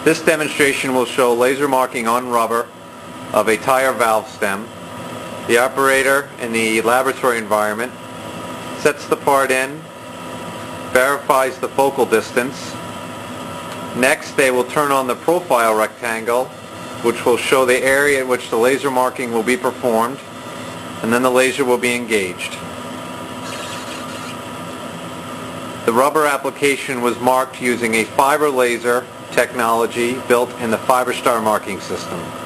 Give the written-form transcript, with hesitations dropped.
This demonstration will show laser marking on rubber of a tire valve stem. The operator in the laboratory environment sets the part in, verifies the focal distance. Next, they will turn on the profile rectangle, which will show the area at which the laser marking will be performed, and then the laser will be engaged. The rubber application was marked using a fiber laser technology built in the FiberStar marking system.